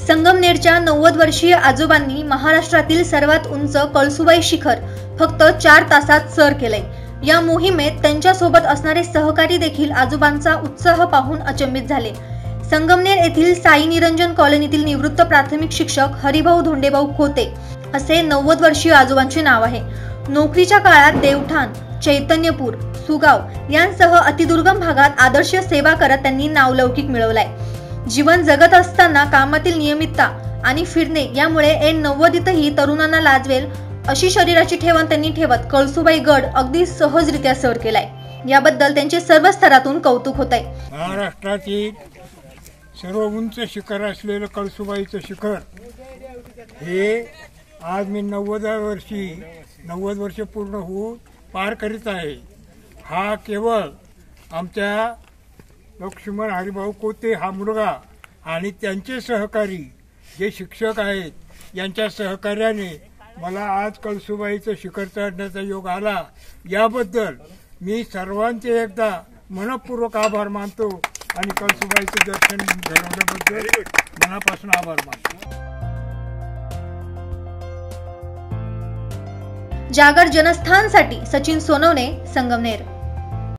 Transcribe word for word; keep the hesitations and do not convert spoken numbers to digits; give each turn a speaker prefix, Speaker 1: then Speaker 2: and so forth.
Speaker 1: संगमनेरच्या नव्वद वर्षीय आजोबांनी महाराष्ट्रातील सर्वात उंच कळसुबाई शिखर फक्त चार तासात सर केले। या मोहिमेत त्यांच्या सोबत असणारे सहकारी देखील आजोबांचा उत्साह पाहून अचंबित झाले। संगमनेर येथील साई निरंजन कॉलनीतील निवृत्त प्राथमिक शिक्षक हरिभाऊ धोंडेभाऊ खोते असे नव्वद वर्षीय आजोबांचे नाव आहे। नोकरीच्या काळात देवठाण, चैतन्यपूर, सुगाव यांसह अतिदुर्गम भागात आदर्श सेवा करत त्यांनी नावलौकिक मिळवलाय। जीवन जगत असताना कामातील नियमितता आणि फिरणे यामुळे ऐन नव्वदीतही तरुणांना लाजवेल अशी शरीराची ठेवण त्यांनी ठेवत कळसुबाई गड अगदी सहजरित्या सर केलाय। याबद्दल त्यांचे सर्व स्तरातून कौतुक होत आहे।
Speaker 2: महाराष्ट्रातील सर्व उंच शिखर असलेलं कळसुबाईचं शिखर हे आज मी नव्वदा वर्षी नव्वद वर्ष पूर्ण होऊन पार करीत आहे। हा केवळ आमच्या लक्ष्मण हरिभाऊ खोते हा मुलगा आणि त्यांचे सहकारी जे शिक्षक आहेत यांच्या सहकार्याने मला आज कळसुबाईचं शिखर चढण्याचा योग आला। याबद्दल मी सर्वांचे एकदा मनपूर्वक आभार मानतो आणि कळसुबाईचं दर्शन घडवण्याबद्दल मनापासून आभार मानतो।
Speaker 1: जागर जनस्थानसाठी सचिन सोनवणे, संगमनेर।